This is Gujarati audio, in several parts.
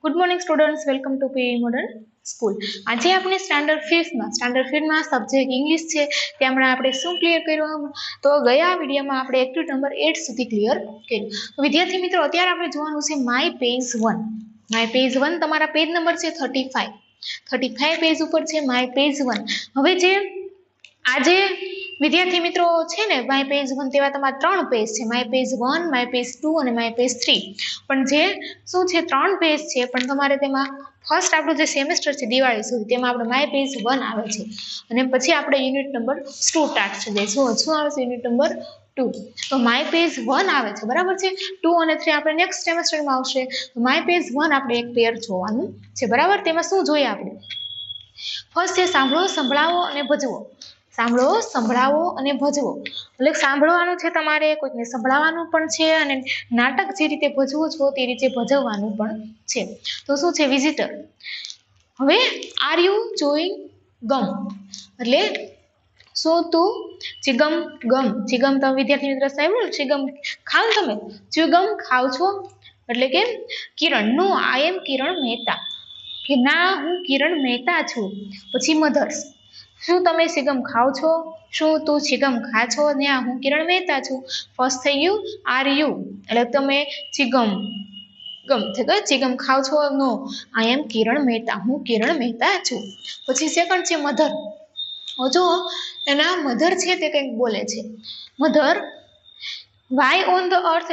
Good morning students, welcome to PE modern school. आज आपणे स्टैंडर्ड 5 में सब्जेक्ट इंग्लिश है ते हमणे आपणे शुं क्लियर कर्युं तो गया विडियो में आपणे एक्टिविटी नंबर 8 सुधी क्लियर कर्युं। विद्यार्थी मित्रों, अत्यारे आपणे जोवानुं छे माय पेज 1। माय पेज 1 तमारा पेज नंबर छे 35 पेज उपर छे माय पेज 1। हवे जे आजे विद्यार्थी मित्रों छे ने माय पेज 1 तेवा तमारा 3 पेज छे, माय पेज 1, माय पेज 2 અને माय पेज 3। पण जे શું છે 3 પેજ છે, પણ તમારે તેમાં ફર્સ્ટ આપણું જે સેમેસ્ટર છે દિવાળી સુધી તેમાં આપણે માય પેજ 1 આવે છે અને પછી આપણે યુનિટ નંબર 2 સ્ટાર્ટ થઈ જાય છે। શું આવે છે? Unit number 2। તો માય પેજ 1 આવે છે, બરાબર છે। 2 અને 3 આપણે નેક્સ્ટ સેમેસ્ટરમાં આવશે। તો માય પેજ 1 આપણે એક પેર જોવાનું છે, બરાબર। તેમાં શું જોઈએ આપણે? ફર્સ્ટ છે સાંભળો, સંભળાવો અને ભજવો। સાંભળો, સંભળાવો અને ભજવો એટલે સાંભળવાનું છે તમારે, કોઈકને સંભળાવવાનું પણ છે અને નાટક જે રીતે ભજવો છો તે રીતે ભજવવાનું પણ છે। તો શું છે? વિઝિટર। હવે આર યુ ચૂઇંગ ગમ એટલે શું તું ચિગમ ગમ, ચિગમ તમે વિદ્યાર્થી મિત્ર સાહેબ ચિગમ ખાવ તમે, ચિગમ ખાવ છો એટલે કે કિરણ નો આઈ એમ કિરણ મહેતા કે ના હું કિરણ મહેતા છું। પછી મધર્સ, શું તમે ચિગમ ખાવ છો, શું તું ચિગમ ખા છો, ને હું કિરણ મહેતા છું। ફર્સ્ટ થઈ ગયું આર યુ એટલે તમે ચિગમ ગમ છે, ચિગમ ખાવ છો, નો આઈ એમ કિરણ મહેતા, હું કિરણ મહેતા છું। પછી સેકન્ડ છે મધર। જો એના મધર છે તે કંઈક બોલે છે। Mother, why on the earth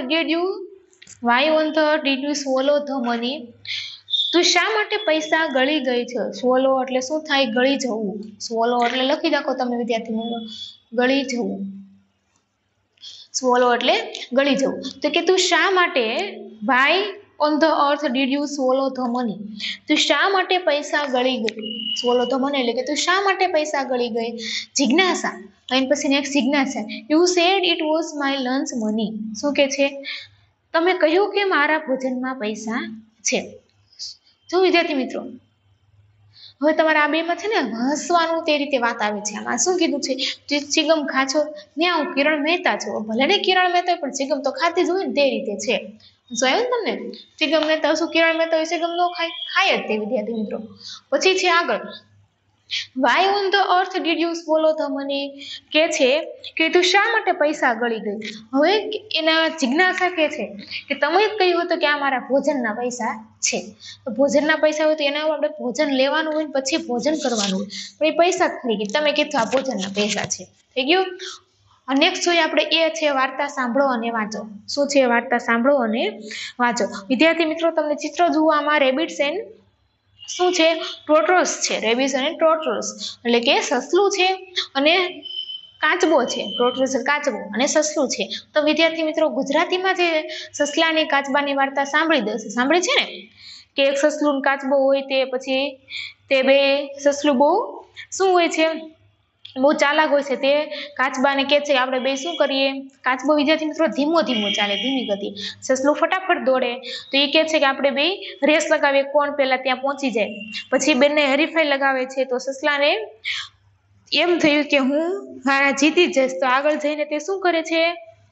did you swallow the money, તું શા માટે પૈસા ગળી ગઈ છે। સ્વોલો એટલે શું થાય? ગળી જવું। સ્વોલો એટલે લખી નાખો તમે વિદ્યાર્થી મિત્રો, ગળી જવું। સ્વોલો એટલે ગળી જવું। તો કે તું શા માટે, why on the earth did you swallow the money, તું શા માટે પૈસા ગળી ગઈ। સ્વોલો ધ મની એટલે કે તું શા માટે પૈસા ગળી ગઈ। જિજ્ઞાસા, અને પછી નેક્સ્ટ જિજ્ઞાસા, you said it was my lunch money, શું કે છે? તમે કહ્યું કે મારા ભોજનમાં પૈસા છે। જો વિદ્યાર્થી મિત્રો, હવે તમારા આ બેમાં છે ને હસવાનું તે રીતે વાત આવે છે। આમાં શું કીધું છે? ચિગમ ખા છો, ને હું કિરણ મહેતા છું। ભલે ને કિરણ મહેતા પણ ચિગમ તો ખાતી જ હોય ને તે રીતે છે। જોયું તમને? ચિગમ મહેતા શું કિરણ મહેતા હોય ચિગમ નો ખાય જ તે વિદ્યાર્થી મિત્રો। પછી છે આગળ, why on the earth did you swallow the money, કે છે કે તું શા માટે પૈસા ગળી ગઈ। હવે એના જિજ્ઞાસા કે છે કે તમે જ કહ્યું હતું કે આ મારા ભોજનના પૈસા છે। તો ભોજનના પૈસા હોય તો એના આપણે ભોજન લેવાનું હોય પછી ભોજન કરવાનું હોય, પણ એ પૈસા જ થઈ ગયા, તમે કીધું આ ભોજનના પૈસા છે। થઈ ગયું? નેક્સ્ટ જોઈએ આપણે એ છે વાર્તા સાંભળો અને વાંચો। શું છે? વાર્તા સાંભળો અને વાંચો। વિદ્યાર્થી મિત્રો તમને ચિત્ર જોવામાં રેબિટ્સ એન્ડ શું છે? ટોટોસ છે। રેબિટ્સ અને ટોટોસ એટલે કે સસલું છે અને કાચબો છે। ટોટોસ કાચબો અને સસલું છે। તો વિદ્યાર્થી મિત્રો ગુજરાતીમાં જે સસલાની કાચબાની વાર્તા સાંભળી છે ને, કે એક સસલું કાચબો હોય તે પછી તે બે સસલું બહુ શું હોય છે? બહુ ચાલાક હોય છે। તે કાચબાને કહે છે આપણે બે શું કરીએ? કાચબો વિદ્યાર્થી મિત્રો ધીમો ચાલે, ધીમી ગતિ, સસલું ફટાફટ દોડે, તો એ કહે છે કે આપણે બે રેસ લગાવીએ, કોણ પહેલા ત્યાં પહોંચી જાય। પછી બંને હરીફાઈ લગાવે છે, તો સસલાને એમ થયું કે હું જીતી જ જઈશ, તો આગળ જઈને તે શું કરે છે?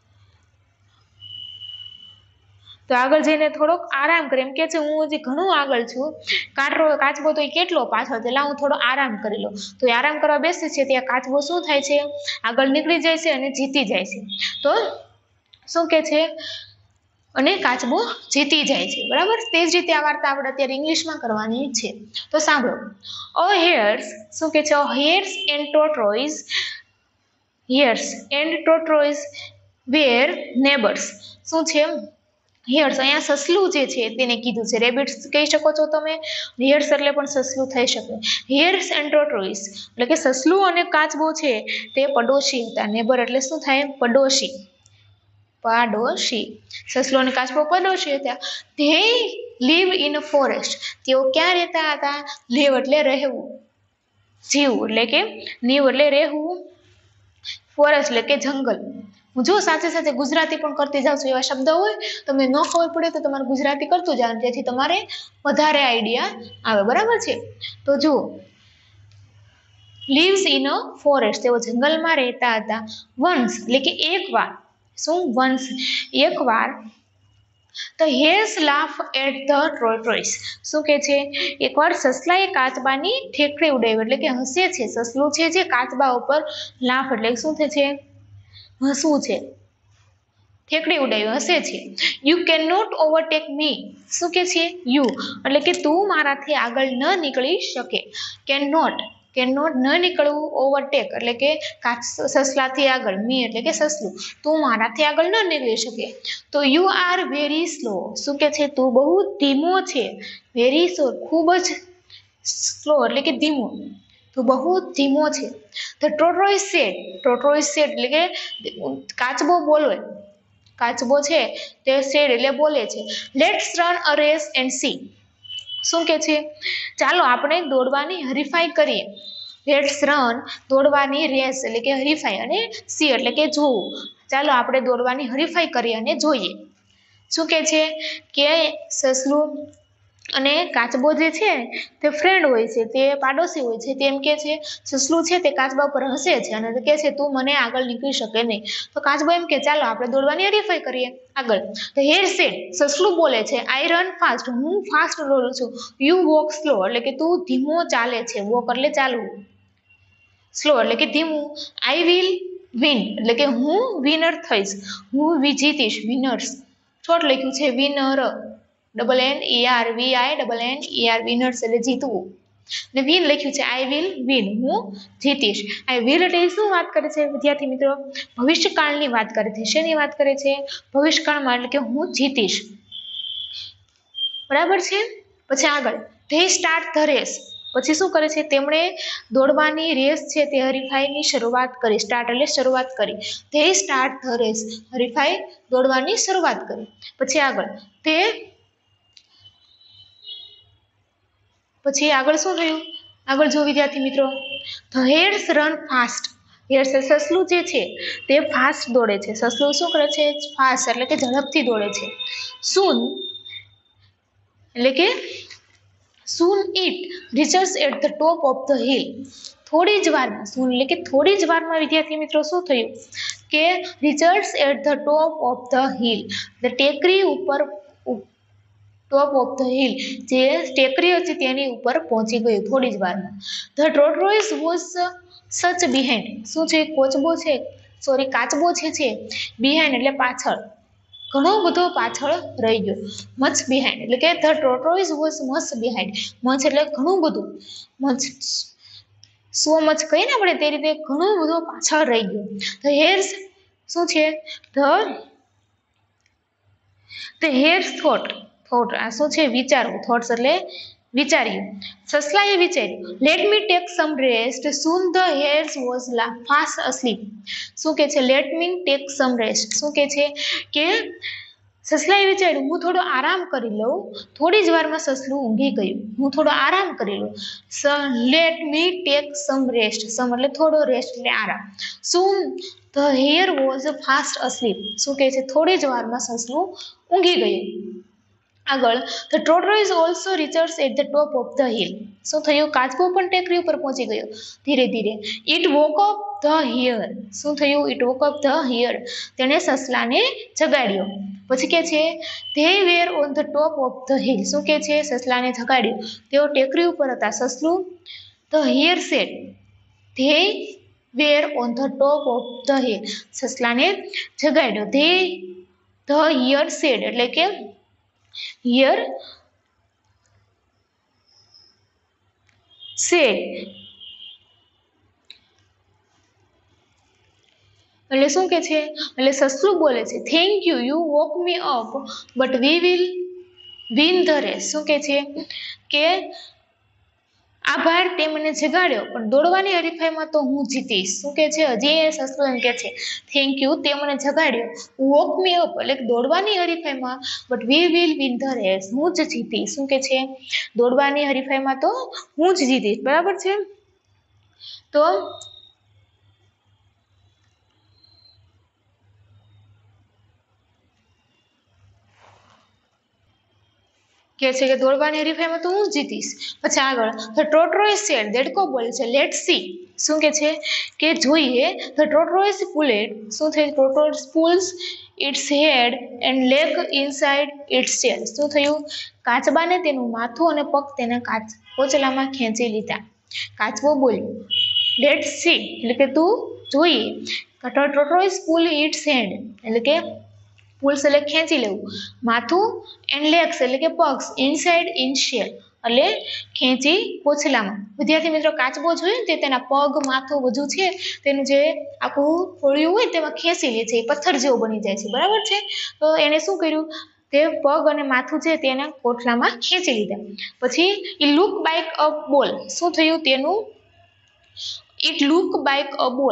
તો આગળ જઈને થોડોક આરામ કરે, એમ કે છે હું હજી ઘણું આગળ છું, કાચબો તો કેટલો પાછળ છે, હું થોડો આરામ કરી લઉં। તો એ આરામ કરવા બેસે છે ત્યાં કાચબો શું થાય છે? આગળ નીકળી જાય છે અને જીતી જાય છે। તો શું કે છે? અને કાચબો જીતી જાય છે, બરાબર। તે જ રીતે આ વાર્તા આપણે અત્યારે ઇંગ્લિશમાં કરવાની છે। તો સાંભળો, હેર્સ, શું કે છે? Hares and tortoise were neighbours, શું છે? હેર્સ, અહીંયા સસલું જે છે તેને કીધું છે, રેબિટ્સ કહી શકો છો તમે, હેર્સ એટલે પણ સસલું થઈ શકે। હેર્સ એન્ડ ટોટોઇઝ એટલે કે સસલું અને કાચબો છે તે પડોશી હતા। નેબર એટલે શું થાય? પડોશી, સસલું અને કાચબો પડોશી હતા। They live in a forest, તેઓ ક્યાં રહેતા હતા? લીવ એટલે રહેવું, જીવવું એટલે કે લીવ એટલે રહેવું, ફોરેસ્ટ એટલે કે જંગલ। હું જો સાથે ગુજરાતી પણ કરતી જાઉં છું, એવા શબ્દ હોય તમને ન ખબર પડે તો તમારે ગુજરાતી કરતું જવાનું, જેથી તમારે વધારે આઈડિયા આવે, બરાબર છે। તો જુઓ, lives in a forest, તેઓ જંગલમાં રહેતા હતા। વન્સ એટલે કે એકવાર, શું? વન્સ એકવાર, the hares laugh at the tortoise. શું કે છે? એકવાર સસલાએ કાચબાની ઠેકડી ઉડાવી, એટલે કે હસે છે. સસલું છે જે કાચબા ઉપર લાફ એટલે શું થાય છે? હસવું છે. ઠેકડી ઉડાવી, હસે છે. You can not overtake me. શું કે છે? યુ એટલે કે તું મારાથી આગળ ન નીકળી શકે. કેન નોટ ન નીકળવું, ઓવરટેક એટલે કે સસલાથી આગળ, મી એટલે કે સસલું, તું મારાથી આગળ ન નીકળી શકે. તો યુ આર વેરી સ્લો. શું કે છે? તું બહુ ધીમો છે. વેરી સ્લો ખૂબ જ સ્લો એટલે કે ધીમો, તું બહુ ધીમો છે. ધ ટોર્ટોઇસ સેડ એટલે કે કાચબો બોલે, કાચબો છે તે સેડ એટલે બોલે છે. Let's run a race and see. શું કે છે? ચાલો આપણે દોડવાની હરીફાઈ કરીએ. લેટ્સ રન દોડવાની રેસ એટલે કે હરીફાઈ, અને સી એટલે કે જોવું. ચાલો આપણે દોડવાની હરીફાઈ કરીએ અને જોઈએ. શું કે છે? કે સસલું અને કાચબો જે છે તે ફ્રેન્ડ હોય છે, તે પાડોશી હોય છે. તેમ કે છે, સસલું છે તે કાચબા ઉપર હસે છે અને કે છે તું મને આગળ નીકળી શકે નહીં. તો કાચબો એમ કે ચાલો આપણે દોડવાની હરીફાઈ કરીએ આગળ. તો હેર સેડ સસલું બોલે છે, આઈ રન ફાસ્ટ. હું ફાસ્ટ દોડું છું. યુ વોક સ્લો એટલે કે તું ધીમો ચાલે છે. વોક એટલે ચાલવું, સ્લો એટલે કે ધીમું. આઈ વિલ વિન એટલે કે હું વિનર થઈશ, હું જીતીશ. વિનર્સ શોર્ટ લખ્યું છે વિનર, WINER, વિનર્સ એટલે જીતવું. ને વિન લખ્યું છે આઈ વિલ વિન, હું જીતીશ. આ વિલ એટલે શું વાત કરે છે વિદ્યાર્થી મિત્રો? ભવિષ્યકાળની વાત કરે છે. શેની વાત કરે છે? ભવિષ્યકાળમાં, એટલે કે હું જીતીશ. બરાબર છે. પછી આગળ ધે સ્ટાર્ટ ધ રેસ. પછી શું કરે છે? તેમણે દોડવાની રેસ છે તે હરીફાઈની શરૂઆત કરી. સ્ટાર્ટ એટલે શરૂઆત કરી. ધે સ્ટાર્ટ ધ રેસ, હરીફાઈ દોડવાની શરૂઆત કરી. પછી આગળ પછી આગળ શું થયું? આગળ જો વિદ્યાર્થી મિત્રો, the hares run fast. Hares સસલું જે છે તે ફાસ્ટ દોડે છે. સસલું શું કરે છે? ફાસ્ટ એટલે કે ઝડપથી દોડે છે. સૂન એટલે કે soon it reaches at the top of the hill. થોડી જ વારમાં, સૂન એટલે કે થોડી જ વારમાં વિદ્યાર્થી મિત્રો શું થયું? કે reaches at the top of the hill, ટેકરી ઉપર, ટોપ ઓફ ધ હિલ જે ટેકરી હતી તેની ઉપર પહોંચી ગયું થોડી જ વારમાં. The tortoise was such behind. શું છે? કાચબો છે બિહાઇન્ડ એટલે પાછળ, ઘણો બધો પાછળ રહી ગયો. મચ બિહાઇન્ડ એટલે કે the tortoise was much behind. Much એટલે ઘણું બધું, મચ સો મચ કહીએ ને આપણે તે રીતે ઘણું બધું પાછળ રહી ગયું. ધ હેર્સ શું છે? ધ હેર્સ થોટ આ શું છે? વિચારવું. થોટ્સ એટલે વિચાર્યું. સસલાએ વિચાર્યું, let me take some rest. Soon the hares was fast asleep. શું કે છે? Let me take some rest. શું કે છે? કે સસલાએ વિચાર્યું હું થોડો આરામ કરી લઉં. થોડી જ વારમાં સસલું ઊંઘી ગયું. હું થોડો આરામ કરી લઉં. Let me take some rest. Some એટલે થોડો, રેસ્ટ એટલે આરામ. Soon the hare was fast asleep. શું કે છે? થોડી જ વારમાં સસલું ઊંઘી ગયું. આગળ the tortoise also reaches at the top of the hill. શું થયું? કાચબો પણ ટેકરી ઉપર પહોંચી ગયો ધીરે ધીરે. It woke up the hare. શું થયું? It woke up the hare, તેણે સસલાને જગાડ્યો. પછી કે છે they were on the top of the hill. શું કે છે? સસલાને જગાડ્યો, તેઓ ટેકરી ઉપર હતા. સસલું the hare said they were on the top of the hill. સસલાને જગાડ્યો. ધ હિયર સેડ એટલે કે હિયર સેડ એટલે શું કે છે? એટલે સસલું બોલે છે, thank you, you woke me up, but we will win the race. શું કે છે? કે આભાર, તે મને જગાડ્યો, પણ દોડવાની હરીફાઈમાં તો હું જીતીશ. શું કે છે? હજી સસલું એમ કે છે થેન્ક યુ, તે મને જગાડ્યો, વોક મી અપ એટલે દોડવાની હરીફાઈમાં, but we will win the race, હું જ જીતીશ. શું કે છે? દોડવાની હરીફાઈમાં તો હું જ જીતીશ. બરાબર છે. તો કે છે કે દોડવાની હરીફાઈમાં તો હું જીતીશ. પછી આગળ ધ ટોર્ટોઇસ સેડ, દેડકો બોલે છે, લેટ સી. શું કે છે? કે જોઈએ. The tortoise pulled. શું થયું? Tortoise pulls its head and leg inside its tail. શું થયું? કાચબાને તેનું માથું અને પગ તેના કોચલામાં ખેંચી લીધા. કાચબો બોલ્યો, લેટ્સ સી, એટલે કે તું જોઈએ. ટોર્ટોઇઝ પુલ ઇટ્સ હેન્ડ, એટલે કે પુલ્સ એટલે ખેંચી લેવું, માથું એન્ડ લેગ્સ એટલે કે પગ, ઇનસાઇડ ઇન શેલ એટલે ખેંચી કોચલામાં. વિદ્યાર્થી મિત્રો, કાચબો જોઈએ તે તેના પગ, માથું બધું છે તેનું જે આખું ફોડિયું હોય તેમાં ખેંચી લે છે, એ પથ્થર જેવો બની જાય છે, બરાબર છે. તો એને શું કર્યું? તે પગ અને માથું છે તેના કોટલામાં ખેંચી લીધા. પછી ઈ લુક બાઇક અ બોલ. શું થયું? તેનું ઇટ લુક બાઇક અ બોલ,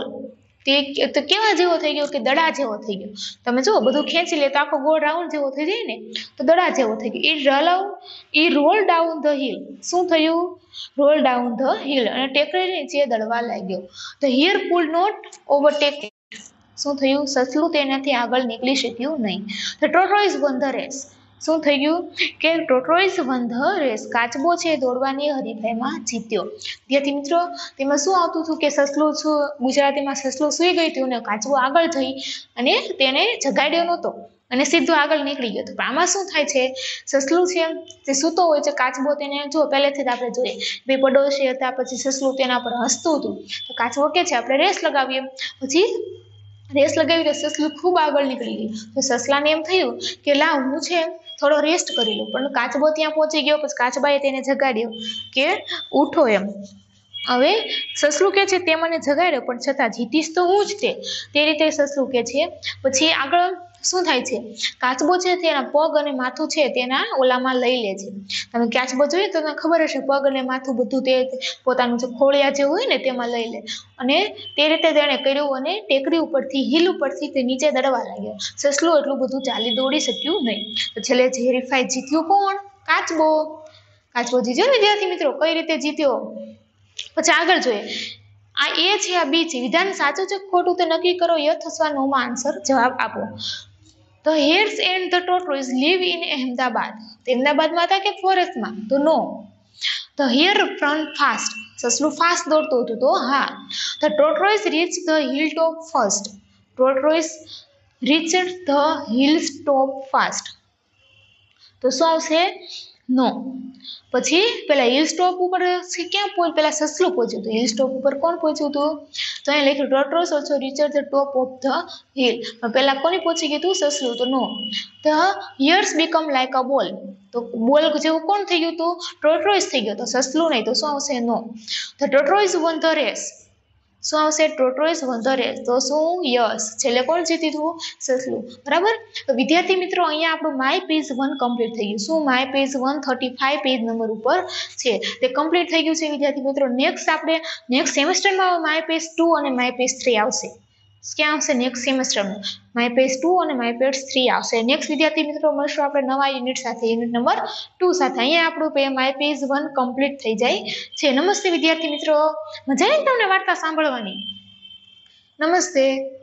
તે કેવા જેવો થઈ ગયો? કે દડા જેવો થઈ ગયો. તમે જો બધું ખેંચી લે તો આખો ગોળ રાઉન્ડ જેવો થઈ જાય ને, તો દડા જેવો થઈ ગયો. ઈ રોલ ડાઉન ધ હિલ. શું થયું? રોલ ડાઉન ધ હિલ, અને ટેકરી નીચે દડવા લાગ્યો. The hare pull not overtake. શું થયું? સસલું તેનાથી આગળ નીકળી શક્યું નહીં. The tortoise won the race. શું થઈ ગયું? કે ટોર્ટોઇઝ વન ધ રેસ, કાચબો છે દોડવાની હરીફાઈમાં જીત્યો. વિદ્યાર્થી મિત્રો, તેમાં શું આવતું હતું? કે સસલું ગુજરાતીમાં સસલું સૂઈ ગયું હતું અને કાચબો આગળ જઈ અને તેને જગાડ્યો નહોતો અને સીધો આગળ નીકળી ગયો હતો. પણ આમાં શું થાય છે? સસલું છે તે સૂતો હોય છે, કાચબો તેને જો પહેલેથી જ આપણે જોઈએ બે પડોશી હતા, પછી સસલું તેના પર હસતું હતું. તો કાચબો કે છે આપણે રેસ લગાવીએ. પછી રેસ લગાવી તો સસલું ખૂબ આગળ નીકળી ગયું. તો સસલાને એમ થયું કે લાવ હું છે થોડો રેસ્ટ કરી લઉં. પણ કાચબો ત્યાં પહોંચી ગયો. પછી કાચબાએ તેને જગાડ્યો કે ઉઠો એમ. હવે સસલું કે છે તે મને જગાડ્યો, પણ છતાં જીતીશ તો હું જ તે રીતે સસલું કે છે. પછી આગળ શું થાય છે? કાચબો છે તેના પગ અને માથું છે તેના ઓલામાં લઈ લે છે. તમે કાચબો જોઈએ તો તમને ખબર હશે, પગ અને માથું બધું તે પોતાનું જે ખોળિયા જે હોય ને તેમાં લઈ લે, અને તે રીતે તેણે કર્યું અને ટેકરી ઉપરથી, હિલ ઉપરથી તે નીચે દડવા લાગ્યો. સસલું એટલું બધું ચાલી દોડી શક્યું નહીં. તો છેલ્લે જે હરીફાઈ જીત્યું કોણ? કાચબો. કાચબો જીત્યો. વિદ્યાર્થી મિત્રો, કઈ રીતે જીત્યો? પછી આગળ જોઈએ. આ એ છે, આ બી છે. વિધાન સાચું છે ખોટું તે નક્કી કરો. યથ અથવા નો માં આન્સર જવાબ આપો. The hares and the tortoise live in Ahmedabad. અહેમદાબાદમાં હતા કે ફોરેસ્ટમાં? તો no. The hare run fast. સસલું ફાસ્ટ દોડતું હતું, તો હા. The tortoise reach the hill top first. Tortoise reached the hill top fast. તો શું આવશે? નો. પછી પેલા હિલ સ્ટોપ ઉપર ક્યાં પહોંચ્યું? પેલા સસલું પહોંચ્યું હતું. હિલ સ્ટોપ ઉપર કોણ પહોંચ્યું હતું? તો અહીંયા લખ્યું tortoise also reached the top of the hill. પેલા કોની પહોંચી ગયું હતું? સસલું. તો no. The hares become like a ball. તો બોલ જેવું કોણ થઈ ગયું હતું? ટોર્ટોઇઝ થઈ ગયો. તો સસલું નહીં. તો શું આવશે? No. The tortoise won the race. શું આવશે? Tortoise won the race. તો શું? યસ. છેલ્લે કોણ જીતી હતું? સસલું. બરાબર. તો વિદ્યાર્થી મિત્રો, અહીંયા આપણું માય પેજ 1 કમ્પ્લીટ થઈ ગયું. શું? માય પેજ 135 પેજ નંબર ઉપર છે તે કમ્પ્લીટ થઈ ગયું છે. વિદ્યાર્થી મિત્રો, નેક્સ્ટ સેમેસ્ટરમાં માય પેજ 2 અને માય પેજ 3 આવશે. ક્યાં આવશે? નેક્સ્ટ સેમેસ્ટરમાં માય પેજ 2 અને માય પેજ 3 આવશે. નેક્સ્ટ વિદ્યાર્થી મિત્રો મળશું આપણે નવા યુનિટ સાથે, યુનિટ નંબર 2 સાથે. અહીંયા આપણું માય પેજ 1 કમ્પ્લીટ થઈ જાય છે. નમસ્તે વિદ્યાર્થી મિત્રો, મજા આવી તમને વાર્તા સાંભળવાની? નમસ્તે.